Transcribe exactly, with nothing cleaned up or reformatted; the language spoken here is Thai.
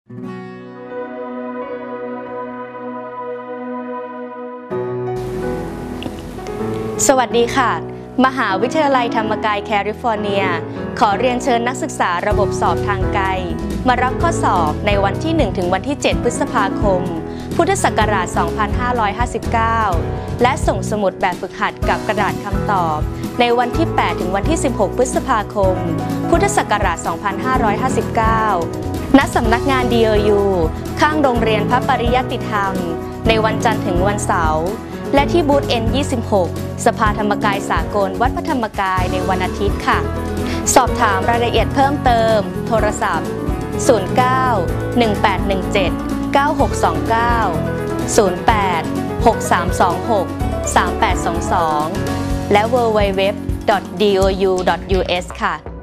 สวัสดีค่ะมหาวิทยาลัยธรรมกายแคลิฟอร์เนียขอเรียนเชิญนักศึกษาระบบสอบทางไกลมารับข้อสอบในวันที่หนึ่งถึงวันที่เจ็ดพฤษภาคมพุทธศักราชสองพันห้าร้อยห้าสิบเก้าและส่งสมุดแบบฝึกหัดกับกระดาษคำตอบในวันที่แปดถึงวันที่สิบหกพฤษภาคมพุทธศักราชสองพันห้าร้อยห้าสิบเก้าณสำนักงาน ดี โอ ยู ข้างโรงเรียนพระปริยัติธรรมในวันจันทร์ถึงวันเสาร์และที่บูธ เอ็น ยี่สิบหก สภาธรรมกายสากลวัดพระธรรมกายในวันอาทิตย์ค่ะสอบถามรายละเอียดเพิ่มเติมโทรศัพท์ศูนย์ เก้า หนึ่ง แปด หนึ่ง เจ็ด เก้า หก สอง เก้า ศูนย์ แปด หก สาม สอง หก สาม แปด สอง สองและ ดับเบิลยู ดับเบิลยู ดับเบิลยู ดอท ดี โอ ยู ดอท ยู เอส ค่ะ